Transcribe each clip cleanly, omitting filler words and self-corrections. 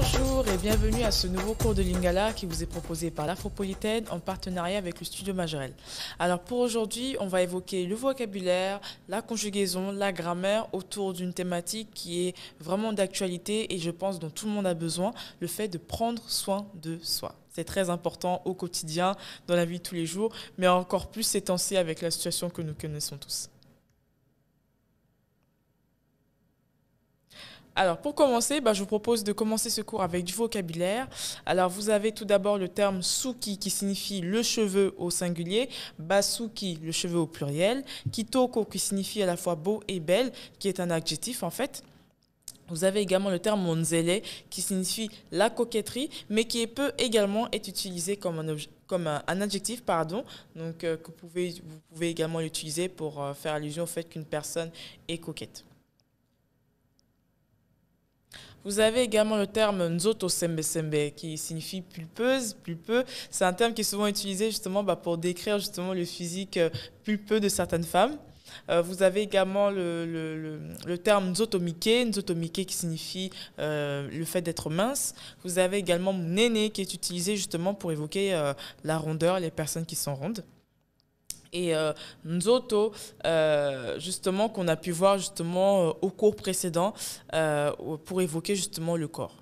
Bonjour et bienvenue à ce nouveau cours de Lingala qui vous est proposé par l'Afropolitaine en partenariat avec le Studio Majorel. Alors pour aujourd'hui, on va évoquer le vocabulaire, la conjugaison, la grammaire autour d'une thématique qui est vraiment d'actualité et je pense dont tout le monde a besoin, le fait de prendre soin de soi. C'est très important au quotidien, dans la vie de tous les jours, mais encore plus ces temps-ci avec la situation que nous connaissons tous. Alors, pour commencer, je vous propose de commencer ce cours avec du vocabulaire. Alors, vous avez tout d'abord le terme suki qui signifie le cheveu au singulier, basuki, le cheveu au pluriel, kitoko qui signifie à la fois beau et belle, qui est un adjectif en fait. Vous avez également le terme monzele qui signifie la coquetterie, mais qui peut également être utilisé comme un adjectif, pardon. Donc, vous pouvez également l'utiliser pour faire allusion au fait qu'une personne est coquette. Vous avez également le terme nzoto sembe sembe qui signifie pulpeuse, pulpeux. C'est un terme qui est souvent utilisé justement pour décrire justement le physique pulpeux de certaines femmes. Vous avez également le terme nzotomike qui signifie le fait d'être mince. Vous avez également néné qui est utilisé justement pour évoquer la rondeur, les personnes qui sont rondes. Et nzoto, justement, qu'on a pu voir justement au cours précédent pour évoquer justement le corps.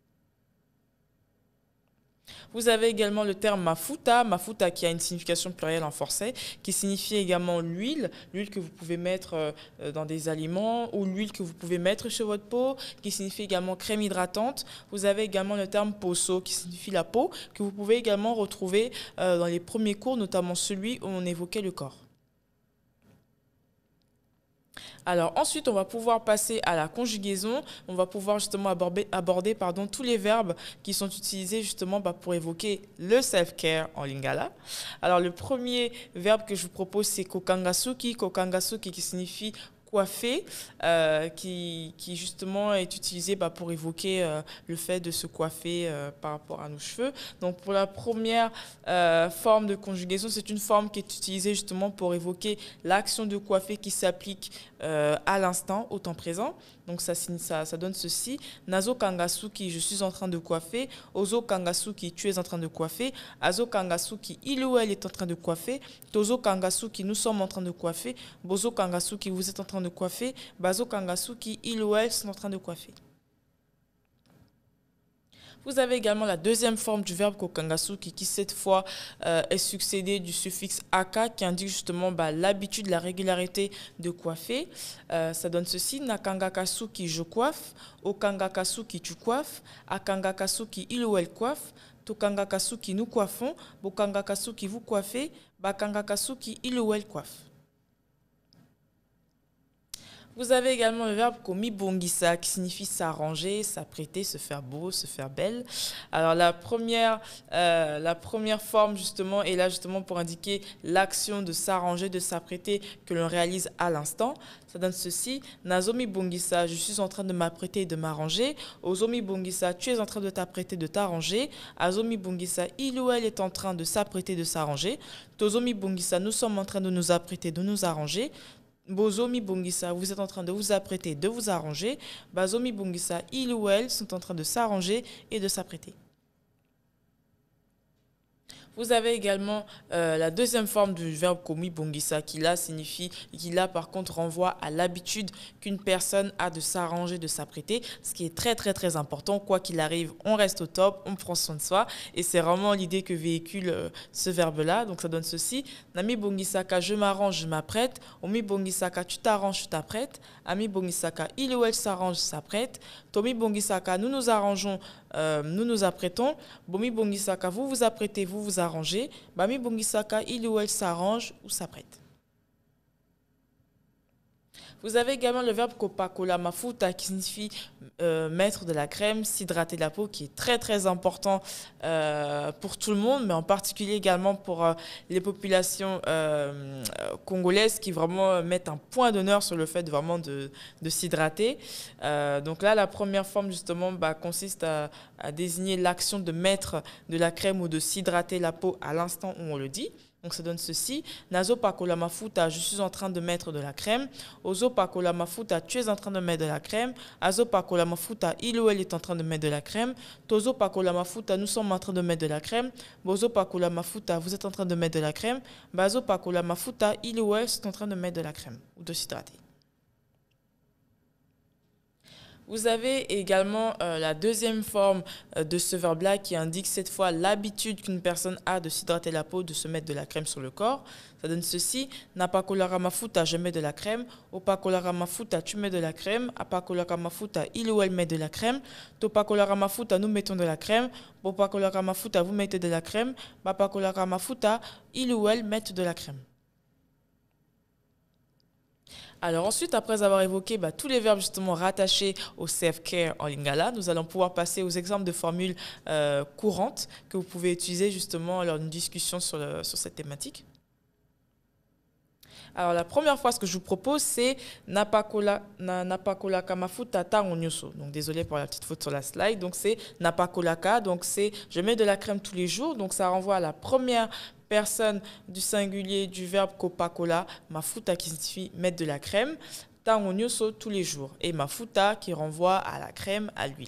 Vous avez également le terme mafuta, mafuta qui a une signification plurielle en français, qui signifie également l'huile que vous pouvez mettre dans des aliments ou l'huile que vous pouvez mettre sur votre peau, qui signifie également crème hydratante. Vous avez également le terme poso, qui signifie la peau, que vous pouvez également retrouver dans les premiers cours, notamment celui où on évoquait le corps. Alors ensuite, on va pouvoir passer à la conjugaison. On va pouvoir justement aborder tous les verbes qui sont utilisés justement pour évoquer le self-care en lingala. Alors le premier verbe que je vous propose, c'est kokangasuki. Kokangasuki qui signifie coiffer, qui justement est utilisé pour évoquer le fait de se coiffer par rapport à nos cheveux. Donc pour la première forme de conjugaison, c'est une forme qui est utilisée justement pour évoquer l'action de coiffer qui s'applique à l'instant, au temps présent. Donc ça donne ceci. Nazo kangasuki, je suis en train de coiffer. Ozo kangasuki, tu es en train de coiffer. Azo kangasuki, il ou elle est en train de coiffer. Tozo kangasuki, nous sommes en train de coiffer. Bozo kangasuki, vous êtes en train de coiffer. Bazo kangasuki, il ou elle sont en train de coiffer. Vous avez également la deuxième forme du verbe kokangasuki qui cette fois est succédé du suffixe aka qui indique justement l'habitude, la régularité de coiffer. Ça donne ceci. Nakangakasuki, je coiffe. Okangakasuki, tu coiffes. Akangakasuki, il ou elle coiffe. Tokangakasuki, nous coiffons. Bokangakasuki, vous coiffez. Bakangakasuki, il ou elle coiffe. Vous avez également le verbe komibongisa qui signifie s'arranger, s'apprêter, se faire beau, se faire belle. Alors la première forme justement est là justement pour indiquer l'action de s'arranger, de s'apprêter que l'on réalise à l'instant. Ça donne ceci. Nazomi bongisa, je suis en train de m'apprêter et de m'arranger. Ozomi bongisa, tu es en train de t'apprêter, de t'arranger. Azomi bongisa, il ou elle est en train de s'apprêter, de s'arranger. Tozomi bongisa, nous sommes en train de nous apprêter, de nous arranger. Bozomi bongisa, vous êtes en train de vous apprêter, de vous arranger. Bazomi bongisa, il ou elle sont en train de s'arranger et de s'apprêter. Vous avez également la deuxième forme du verbe komi bongisa qui là par contre renvoie à l'habitude qu'une personne a de s'arranger, de s'apprêter, ce qui est très très très important. Quoi qu'il arrive, on reste au top, on prend soin de soi et c'est vraiment l'idée que véhicule ce verbe-là. Donc ça donne ceci. Nami bongisaka, je m'arrange, je m'apprête. Omi bongisaka, tu t'arranges, tu t'apprêtes. Ami bongisaka, il ou elle s'arrange, s'apprête. Tomi bongisaka, nous nous arrangeons, nous nous apprêtons. Bomi bongisaka, vous vous apprêtez, vous vous arrangez. Bami bongisaka, il ou elle s'arrange ou s'apprête. Vous avez également le verbe kopakola mafuta qui signifie mettre de la crème, s'hydrater la peau, qui est très très important pour tout le monde, mais en particulier également pour les populations congolaises qui vraiment mettent un point d'honneur sur le fait vraiment de s'hydrater. Donc là, la première forme justement consiste à désigner l'action de mettre de la crème ou de s'hydrater la peau à l'instant où on le dit. Donc ça donne ceci. Nazo pakola mafuta, je suis en train de mettre de la crème. Ozo pakola mafuta, tu es en train de mettre de la crème. Azo pakola mafuta, il ou elle est en train de mettre de la crème. Tozo pakola mafuta, nous sommes en train de mettre de la crème. Bozo pakola mafuta, vous êtes en train de mettre de la crème. Bazo pakola mafuta, il ou elle sont en train de mettre de la crème ou de s'hydrater. Vous avez également la deuxième forme de ce verbe-là qui indique cette fois l'habitude qu'une personne a de s'hydrater la peau, de se mettre de la crème sur le corps. Ça donne ceci. Napakolara mafuta, je mets de la crème. Opakolara mafuta, tu mets de la crème. Apakolara mafuta, il ou elle met de la crème. Topakolara mafuta, nous mettons de la crème. Bopakolara mafuta, vous mettez de la crème. Bapakolara mafuta, il ou elle met de la crème. Alors ensuite, après avoir évoqué tous les verbes justement rattachés au self-care en lingala, nous allons pouvoir passer aux exemples de formules courantes que vous pouvez utiliser justement lors d'une discussion sur cette thématique. Alors la première fois, ce que je vous propose, c'est napakola kamafuta tango nyuso. Donc désolé pour la petite faute sur la slide. Donc c'est napakolaka. Donc c'est je mets de la crème tous les jours. Donc ça renvoie à la première personne du singulier du verbe kopakola, mafuta qui signifie mettre de la crème, tango nyuso tous les jours et mafuta qui renvoie à la crème, à l'huile.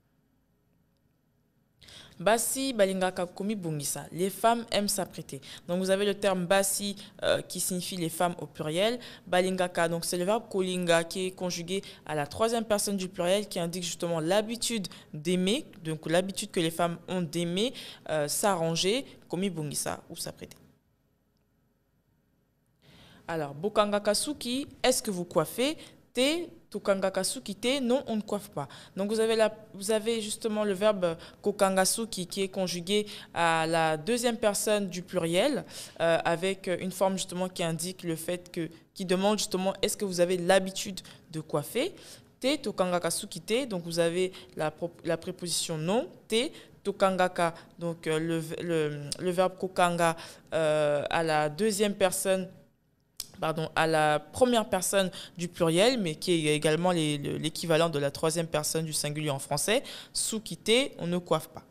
Basi balingaka komi bongisa. Les femmes aiment s'apprêter. Donc vous avez le terme basi qui signifie les femmes au pluriel. Balingaka, donc c'est le verbe kolinga qui est conjugué à la troisième personne du pluriel qui indique justement l'habitude d'aimer, donc l'habitude que les femmes ont d'aimer, s'arranger, komi bongisa ou s'apprêter. Alors, bokangaka suki, est-ce que vous coiffez? Te, tokangakasuki te, non, on ne coiffe pas. Donc vous avez justement le verbe kokangasuki qui est conjugué à la deuxième personne du pluriel avec une forme justement qui indique le fait qui demande justement est-ce que vous avez l'habitude de coiffer. Te, tokangakasuki te, donc vous avez la préposition non, te, tokangaka, donc le verbe kokanga à la deuxième personne, à la première personne du pluriel, mais qui est également l'équivalent de la troisième personne du singulier en français. Sukite, on ne coiffe pas.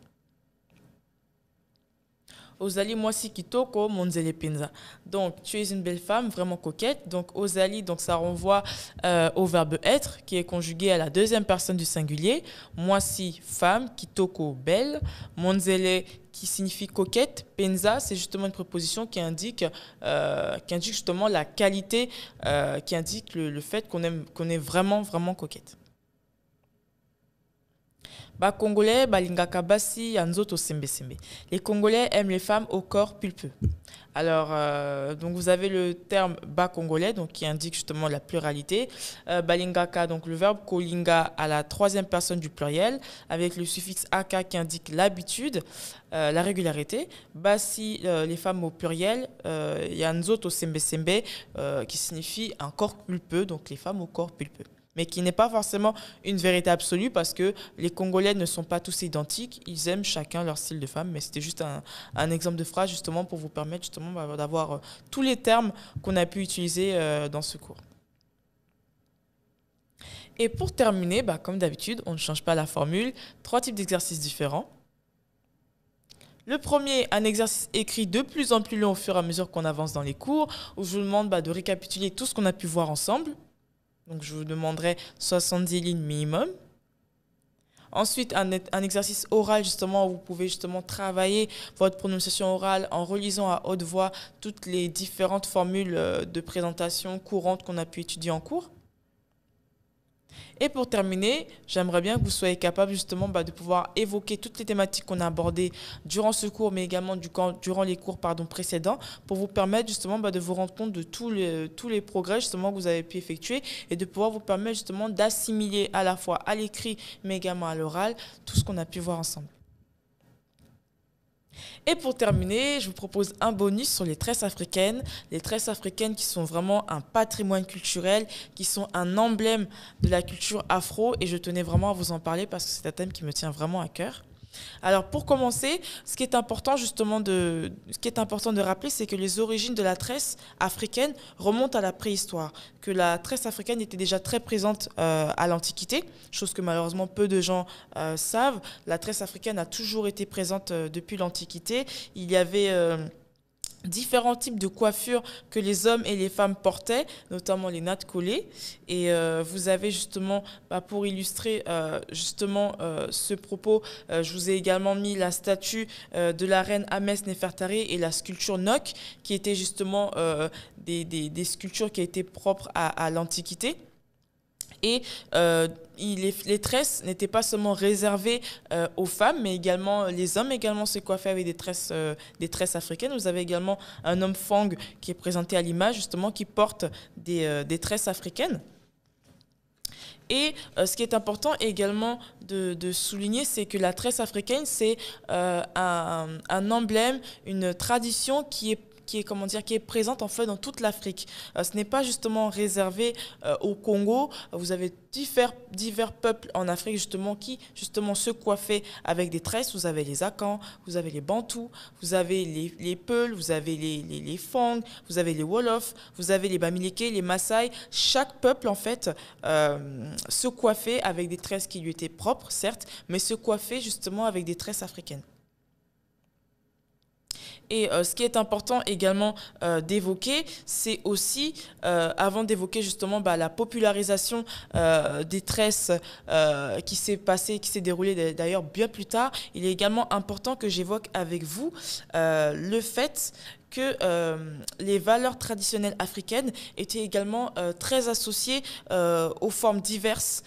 Ozali mwasi kitoko monzele penza. Donc tu es une belle femme, vraiment coquette. Donc ozali, donc ça renvoie au verbe être qui est conjugué à la deuxième personne du singulier. Mwasi femme, kitoko belle, monzele qui signifie coquette, penza c'est justement une préposition qui indique justement la qualité, qui indique le fait qu'on est vraiment vraiment coquette. Congolais, balingaka basi yanzoto sembe sembe. Les Congolais aiment les femmes au corps pulpeux. Alors, donc vous avez le terme congolais, donc qui indique justement la pluralité. Balingaka, donc le verbe kolinga à la troisième personne du pluriel, avec le suffixe aka qui indique l'habitude, la régularité. Basi, les femmes au pluriel, yanzoto sembe sembe, qui signifie un corps pulpeux, donc les femmes au corps pulpeux. Mais qui n'est pas forcément une vérité absolue parce que les Congolais ne sont pas tous identiques, ils aiment chacun leur style de femme, mais c'était juste un exemple de phrase justement pour vous permettre justement d'avoir tous les termes qu'on a pu utiliser dans ce cours. Et pour terminer, comme d'habitude, on ne change pas la formule, 3 types d'exercices différents. Le premier, un exercice écrit de plus en plus long au fur et à mesure qu'on avance dans les cours, où je vous demande de récapituler tout ce qu'on a pu voir ensemble. Donc, je vous demanderai 70 lignes minimum. Ensuite, un exercice oral, justement, où vous pouvez justement travailler votre prononciation orale en relisant à haute voix toutes les différentes formules de présentation courantes qu'on a pu étudier en cours. Et pour terminer, j'aimerais bien que vous soyez capable justement de pouvoir évoquer toutes les thématiques qu'on a abordées durant ce cours, mais également durant les cours précédents, pour vous permettre justement de vous rendre compte de tous les progrès justement que vous avez pu effectuer et de pouvoir vous permettre justement d'assimiler à la fois à l'écrit, mais également à l'oral, tout ce qu'on a pu voir ensemble. Et pour terminer, je vous propose un bonus sur les tresses africaines. Les tresses africaines qui sont vraiment un patrimoine culturel, qui sont un emblème de la culture afro. Et je tenais vraiment à vous en parler parce que c'est un thème qui me tient vraiment à cœur. Alors pour commencer, ce qui est important de rappeler, c'est que les origines de la tresse africaine remontent à la préhistoire, que la tresse africaine était déjà très présente à l'Antiquité, chose que malheureusement peu de gens savent. La tresse africaine a toujours été présente depuis l'Antiquité. Il y avait différents types de coiffures que les hommes et les femmes portaient, notamment les nattes collées. Et vous avez justement, pour illustrer ce propos, je vous ai également mis la statue de la reine Ahmes Néfertari et la sculpture Nok, qui étaient justement des sculptures qui étaient propres à l'Antiquité. Et les tresses n'étaient pas seulement réservées aux femmes, mais également les hommes également se coiffaient avec des tresses africaines. Vous avez également un homme Fang qui est présenté à l'image, justement, qui porte des tresses africaines. Et ce qui est important également de souligner, c'est que la tresse africaine, c'est un emblème, une tradition qui est présente en fait dans toute l'Afrique. Ce n'est pas justement réservé au Congo. Vous avez divers peuples en Afrique justement qui justement se coiffaient avec des tresses. Vous avez les Akans, vous avez les Bantous, vous avez les Peuls, vous avez les Fang, vous avez les Wolofs, vous avez les Bamileke, les Maasai. Chaque peuple en fait se coiffait avec des tresses qui lui étaient propres, certes, mais se coiffait justement avec des tresses africaines. Et ce qui est important également d'évoquer, c'est aussi, avant d'évoquer justement la popularisation des tresses qui s'est déroulée d'ailleurs bien plus tard, il est également important que j'évoque avec vous le fait que les valeurs traditionnelles africaines étaient également très associées aux formes diverses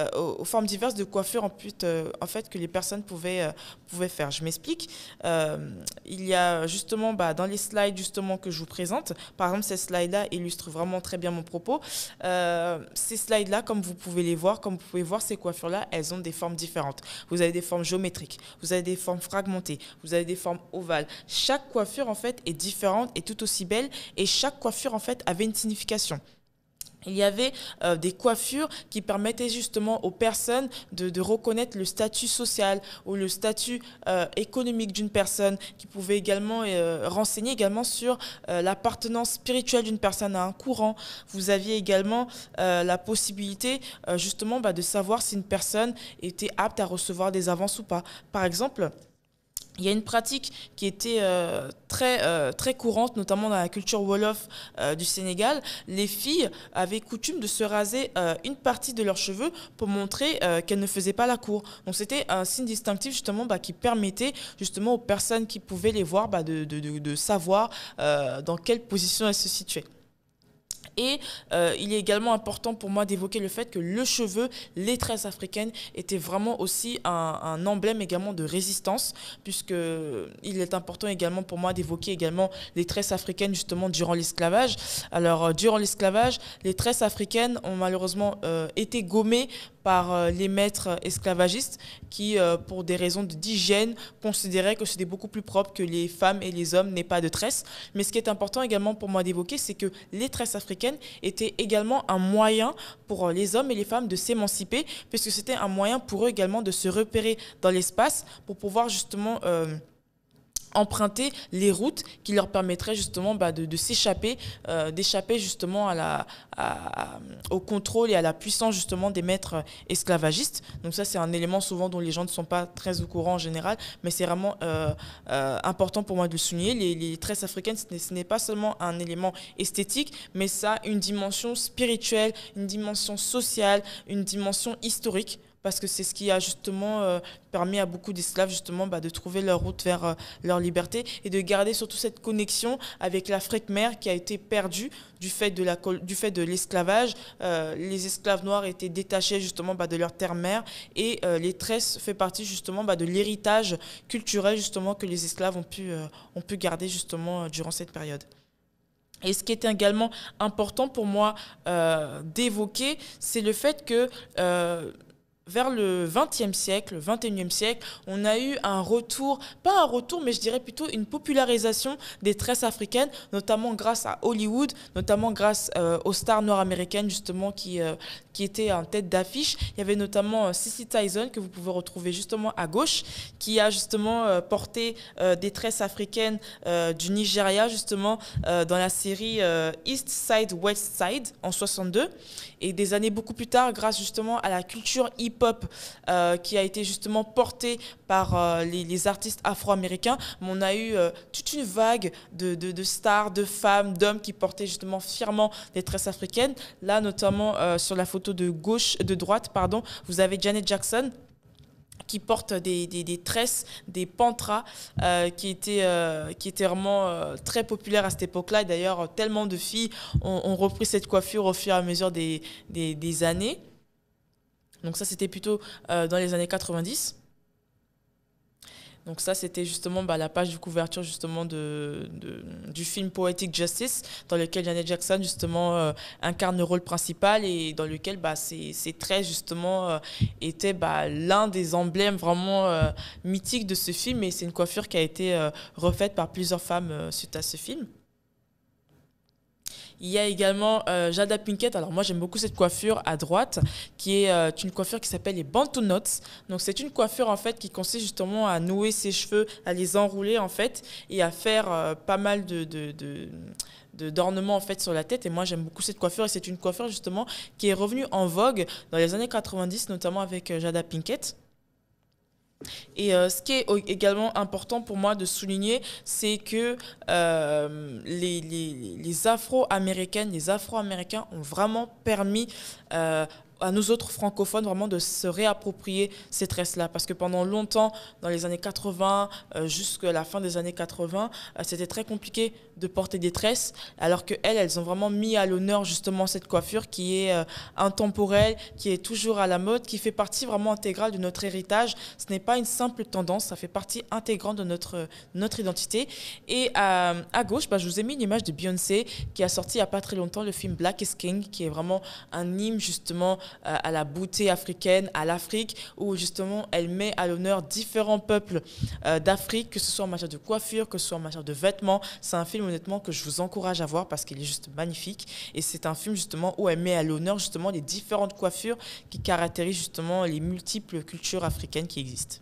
de coiffure en fait que les personnes pouvaient faire. Je m'explique. Il y a justement dans les slides justement que je vous présente, par exemple ces slides-là illustrent vraiment très bien mon propos. Ces slides-là, comme vous pouvez voir, ces coiffures-là, elles ont des formes différentes. Vous avez des formes géométriques, vous avez des formes fragmentées, vous avez des formes ovales. Chaque coiffure en fait est différente et tout aussi belle, et chaque coiffure en fait avait une signification. Il y avait des coiffures qui permettaient justement aux personnes de reconnaître le statut social ou le statut économique d'une personne, qui pouvaient également renseigner également sur l'appartenance spirituelle d'une personne à un courant. Vous aviez également la possibilité justement de savoir si une personne était apte à recevoir des avances ou pas. Par exemple, il y a une pratique qui était très courante, notamment dans la culture Wolof du Sénégal. Les filles avaient coutume de se raser une partie de leurs cheveux pour montrer qu'elles ne faisaient pas la cour. Donc c'était un signe distinctif justement qui permettait justement aux personnes qui pouvaient les voir de savoir dans quelle position elles se situaient. Et il est également important pour moi d'évoquer le fait que le cheveu, les tresses africaines, étaient vraiment aussi un emblème également de résistance, puisqu'il est important également pour moi d'évoquer également les tresses africaines justement durant l'esclavage. Alors, durant l'esclavage, les tresses africaines ont malheureusement été gommées par les maîtres esclavagistes qui, pour des raisons d'hygiène, considéraient que c'était beaucoup plus propre que les femmes et les hommes n'aient pas de tresses. Mais ce qui est important également pour moi d'évoquer, c'est que les tresses africaines étaient également un moyen pour les hommes et les femmes de s'émanciper, puisque c'était un moyen pour eux également de se repérer dans l'espace pour pouvoir justement emprunter les routes qui leur permettraient justement de s'échapper, d'échapper justement au contrôle et à la puissance justement des maîtres esclavagistes. Donc ça, c'est un élément souvent dont les gens ne sont pas très au courant en général, mais c'est vraiment important pour moi de le souligner. Les tresses africaines, ce n'est pas seulement un élément esthétique, mais ça a une dimension spirituelle, une dimension sociale, une dimension historique, parce que c'est ce qui a justement permis à beaucoup d'esclaves justement de trouver leur route vers leur liberté et de garder surtout cette connexion avec l'Afrique mère qui a été perdue du fait de l'esclavage. Les esclaves noirs étaient détachés justement de leur terre mère, et les tresses fait partie justement de l'héritage culturel justement que les esclaves ont pu garder justement durant cette période. Et ce qui est également important pour moi d'évoquer, c'est le fait que vers le XXe siècle, le XXIe siècle, on a eu un retour, pas un retour, mais je dirais plutôt une popularisation des tresses africaines, notamment grâce à Hollywood, notamment grâce aux stars nord-américaines justement qui étaient en tête d'affiche. Il y avait notamment Cissy Tyson, que vous pouvez retrouver justement à gauche, qui a justement porté des tresses africaines du Nigeria justement dans la série East Side, West Side en 62. Et des années beaucoup plus tard, grâce justement à la culture hip hip-hop qui a été justement porté par les artistes afro-américains, mais on a eu toute une vague de stars, de femmes, d'hommes qui portaient justement fièrement des tresses africaines. Là, notamment sur la photo de droite, pardon, vous avez Janet Jackson qui porte des tresses, des pantras qui étaient vraiment très populaires à cette époque-là. Et d'ailleurs, tellement de filles ont repris cette coiffure au fur et à mesure des années. Donc ça, c'était plutôt dans les années 90. Donc ça, c'était justement la page de couverture justement du film Poetic Justice, dans lequel Janet Jackson justement incarne le rôle principal et dans lequel ces traits justement étaient l'un des emblèmes vraiment mythiques de ce film. Et c'est une coiffure qui a été refaite par plusieurs femmes suite à ce film. Il y a également Jada Pinkett. Alors moi j'aime beaucoup cette coiffure à droite, qui est une coiffure qui s'appelle les Bantu Knots. Donc c'est une coiffure en fait qui consiste justement à nouer ses cheveux, à les enrouler en fait et à faire pas mal d'ornements en fait sur la tête. Et moi j'aime beaucoup cette coiffure et c'est une coiffure justement qui est revenue en vogue dans les années 90, notamment avec Jada Pinkett. Et ce qui est également important pour moi de souligner, c'est que les Afro-Américaines, les Afro-Américains ont vraiment permis à nous autres francophones vraiment de se réapproprier ces tresses-là. Parce que pendant longtemps, dans les années 80, jusqu'à la fin des années 80, c'était très compliqué de porter des tresses, alors qu'elles ont vraiment mis à l'honneur justement cette coiffure qui est intemporelle, qui est toujours à la mode, qui fait partie vraiment intégrale de notre héritage. Ce n'est pas une simple tendance, ça fait partie intégrante de notre identité. Et à gauche, je vous ai mis une image de Beyoncé qui a sorti il n'y a pas très longtemps le film Black is King, qui est vraiment un hymne justement à la beauté africaine, à l'Afrique, où justement elle met à l'honneur différents peuples d'Afrique, que ce soit en matière de coiffure, que ce soit en matière de vêtements. C'est un film honnêtement que je vous encourage à voir parce qu'il est juste magnifique. Et c'est un film justement où elle met à l'honneur justement les différentes coiffures qui caractérisent justement les multiples cultures africaines qui existent.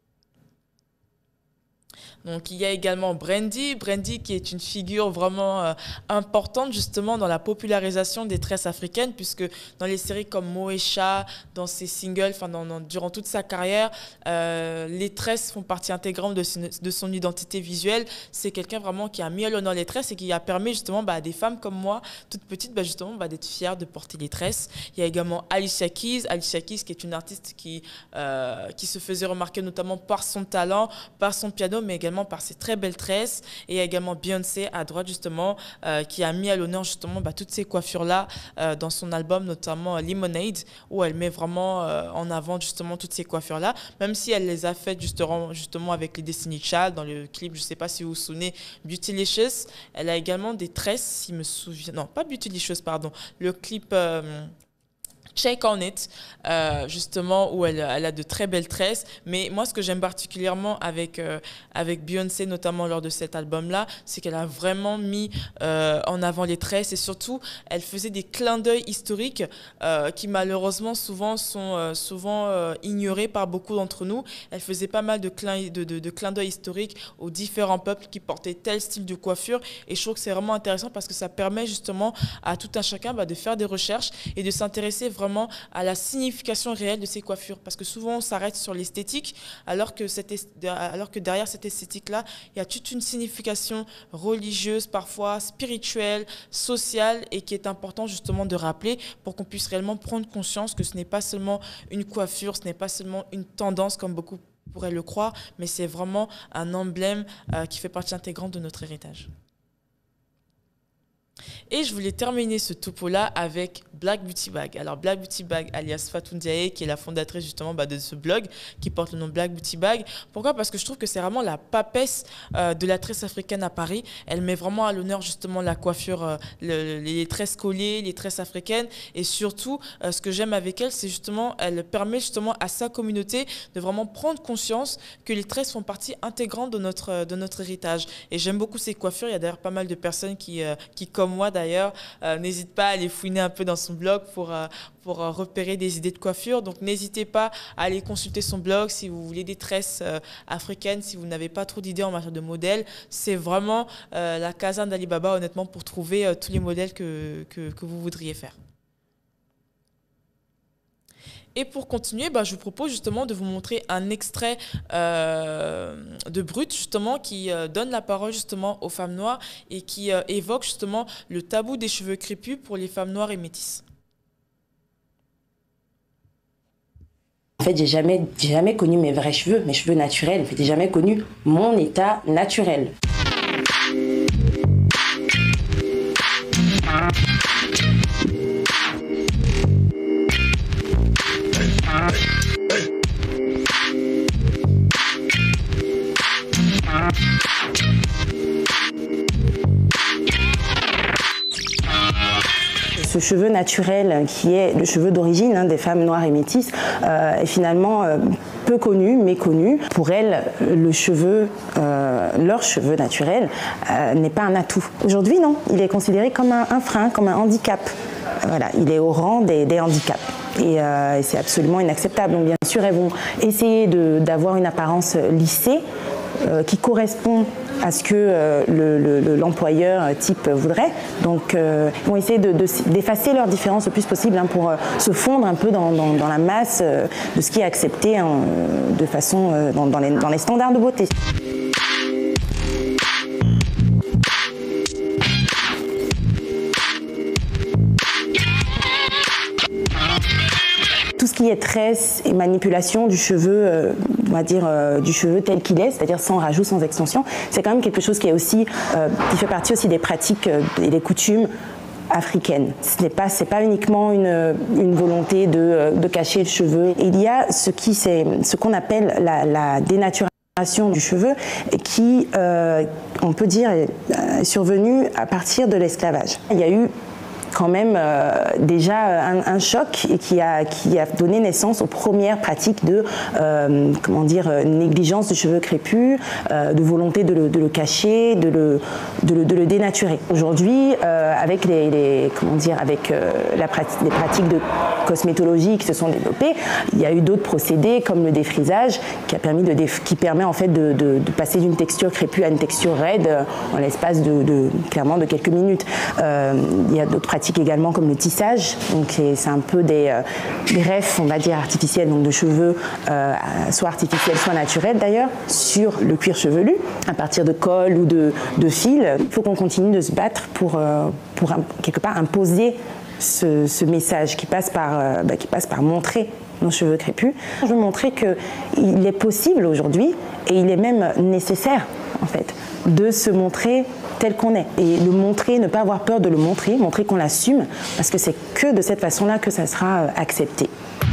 Donc, il y a également Brandy qui est une figure vraiment importante justement dans la popularisation des tresses africaines, puisque dans les séries comme Moesha, dans ses singles, durant toute sa carrière, les tresses font partie intégrante de son identité visuelle. C'est quelqu'un vraiment qui a mis à l'honneur les tresses et qui a permis justement à des femmes comme moi, toutes petites, justement d'être fières de porter les tresses. Il y a également Alicia Keys qui est une artiste qui se faisait remarquer notamment par son talent, par son piano, mais également par ses très belles tresses. Et il y a également Beyoncé à droite justement qui a mis à l'honneur justement toutes ces coiffures là dans son album notamment Lemonade, où elle met vraiment en avant justement toutes ces coiffures là, même si elle les a faites justement avec les Destiny Child dans le clip, je sais pas si vous vous souvenez, Beautylicious. Elle a également des tresses, si je me souviens, non pas Beautylicious pardon, le clip Check on It, justement, où elle a de très belles tresses. Mais moi, ce que j'aime particulièrement avec Beyoncé, notamment lors de cet album-là, c'est qu'elle a vraiment mis en avant les tresses et surtout, elle faisait des clins d'œil historiques qui malheureusement souvent sont ignorés par beaucoup d'entre nous. Elle faisait pas mal de clins d'œil historiques aux différents peuples qui portaient tel style de coiffure et je trouve que c'est vraiment intéressant parce que ça permet justement à tout un chacun de faire des recherches et de s'intéresser vraiment à la signification réelle de ces coiffures. Parce que souvent, on s'arrête sur l'esthétique, alors que derrière cette esthétique-là, il y a toute une signification religieuse, parfois spirituelle, sociale, et qui est important justement de rappeler pour qu'on puisse réellement prendre conscience que ce n'est pas seulement une coiffure, ce n'est pas seulement une tendance comme beaucoup pourraient le croire, mais c'est vraiment un emblème qui fait partie intégrante de notre héritage. Et je voulais terminer ce topo-là avec Black Beauty Bag. Alors Black Beauty Bag, alias Fatou Ndiaye, qui est la fondatrice justement de ce blog qui porte le nom Black Beauty Bag. Pourquoi? Parce que je trouve que c'est vraiment la papesse de la tresse africaine à Paris. Elle met vraiment à l'honneur justement la coiffure, les tresses collées, les tresses africaines. Et surtout, ce que j'aime avec elle, c'est justement, elle permet justement à sa communauté de vraiment prendre conscience que les tresses font partie intégrante de notre héritage. Et j'aime beaucoup ces coiffures. Il y a d'ailleurs pas mal de personnes qui comme moi d'ailleurs, n'hésite pas à aller fouiner un peu dans son blog pour repérer des idées de coiffure. Donc n'hésitez pas à aller consulter son blog si vous voulez des tresses africaines, si vous n'avez pas trop d'idées en matière de modèles. C'est vraiment la caserne d'Alibaba honnêtement pour trouver tous les modèles que vous voudriez faire. Et pour continuer, je vous propose justement de vous montrer un extrait de Brut, justement, qui donne la parole justement aux femmes noires et qui évoque justement le tabou des cheveux crépus pour les femmes noires et métisses. En fait, j'ai jamais connu mes vrais cheveux, mes cheveux naturels. En fait, j'ai jamais connu mon état naturel. Ce cheveu naturel, qui est le cheveu d'origine des femmes noires et métisses, est finalement peu connu, méconnu. Pour elles, leur cheveu naturel n'est pas un atout. Aujourd'hui, non, il est considéré comme un frein, comme un handicap. Voilà, il est au rang des handicaps. Et c'est absolument inacceptable. Donc bien sûr, elles vont essayer d'avoir une apparence lissée qui correspond à ce que l'employeur type voudrait. Donc ils vont essayer d'effacer leurs différences le plus possible pour se fondre un peu dans la masse de ce qui est accepté de façon dans les standards de beauté. Tout ce qui est tresse et manipulation du cheveu, on va dire du cheveu tel qu'il est, c'est-à-dire sans rajout, sans extension, c'est quand même quelque chose qui est aussi, qui fait partie aussi des pratiques et des coutumes africaines. C'est pas uniquement une volonté de cacher le cheveu. Il y a ce qu'on appelle la dénaturation du cheveu qui, on peut dire, est survenue à partir de l'esclavage. Il y a eu quand même déjà un choc et qui a donné naissance aux premières pratiques de négligence du cheveu crépus, de volonté de le cacher, de le dénaturer. Aujourd'hui, avec les pratiques de cosmétologie qui se sont développées, il y a eu d'autres procédés comme le défrisage qui permet en fait de passer d'une texture crépue à une texture raide en l'espace clairement de quelques minutes. Il y a d'autres pratiques également comme le tissage, donc c'est un peu des greffes, on va dire artificielles, donc de cheveux soit artificiels soit naturels d'ailleurs, sur le cuir chevelu à partir de colle ou de fil. Il faut qu'on continue de se battre pour quelque part imposer ce message qui passe par montrer nos cheveux crépus. Je veux montrer qu'il est possible aujourd'hui, et il est même nécessaire en fait, de se montrer tel qu'on est. Et le montrer, ne pas avoir peur de le montrer qu'on l'assume, parce que c'est que de cette façon-là que ça sera accepté.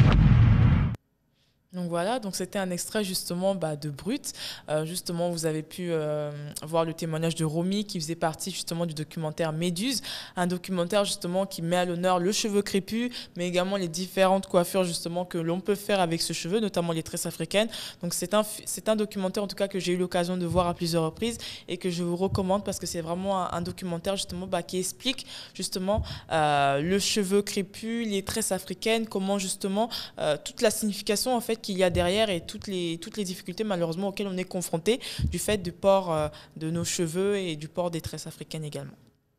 Donc voilà, donc c'était un extrait justement de Brut. Justement, vous avez pu voir le témoignage de Romy qui faisait partie justement du documentaire Méduse, un documentaire justement qui met à l'honneur le cheveu crépus, mais également les différentes coiffures justement que l'on peut faire avec ce cheveu, notamment les tresses africaines. Donc c'est un documentaire en tout cas que j'ai eu l'occasion de voir à plusieurs reprises et que je vous recommande parce que c'est vraiment un documentaire justement qui explique justement le cheveu crépus, les tresses africaines, comment justement toute la signification en fait qu'il y a derrière et toutes les difficultés malheureusement auxquelles on est confronté du fait du port de nos cheveux et du port des tresses africaines également.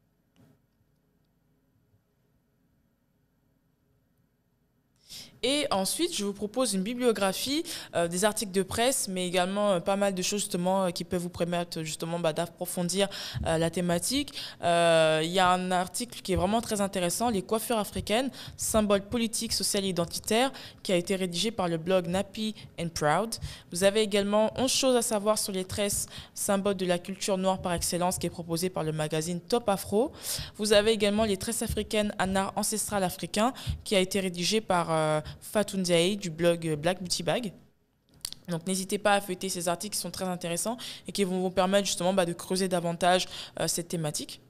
Et ensuite, je vous propose une bibliographie, des articles de presse, mais également pas mal de choses justement qui peuvent vous permettre justement d'approfondir la thématique. Il y a un article qui est vraiment très intéressant, les coiffures africaines, symboles politiques, sociaux et identitaires, qui a été rédigé par le blog Nappy and Proud. Vous avez également 11 choses à savoir sur les tresses, symboles de la culture noire par excellence, qui est proposé par le magazine Top Afro. Vous avez également les tresses africaines, un art ancestral africain, qui a été rédigé par Fatou Ndiaye du blog Black Beauty Bag. Donc n'hésitez pas à feuilleter ces articles qui sont très intéressants et qui vont vous permettre justement de creuser davantage cette thématique.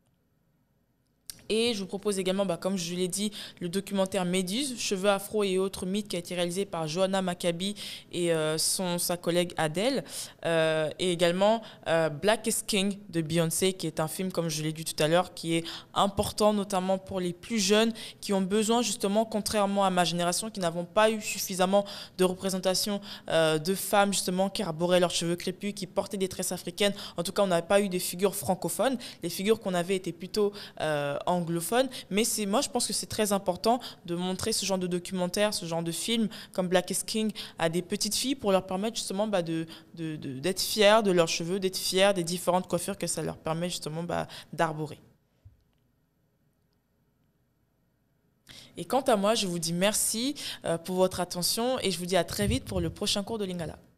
Et je vous propose également, comme je l'ai dit, le documentaire Méduse, cheveux afro et autres mythes, qui a été réalisé par Johanna Maccabi et sa collègue Adèle. Et également Black is King de Beyoncé, qui est un film, comme je l'ai dit tout à l'heure, qui est important notamment pour les plus jeunes qui ont besoin justement, contrairement à ma génération, qui n'avons pas eu suffisamment de représentation de femmes justement qui arboraient leurs cheveux crépus, qui portaient des tresses africaines. En tout cas, on n'avait pas eu des figures francophones. Les figures qu'on avait étaient plutôt anglophone, mais moi je pense que c'est très important de montrer ce genre de documentaire, ce genre de film comme Black is King à des petites filles pour leur permettre justement d'être fières de leurs cheveux, d'être fières des différentes coiffures que ça leur permet justement d'arborer. Et quant à moi, je vous dis merci pour votre attention et je vous dis à très vite pour le prochain cours de Lingala.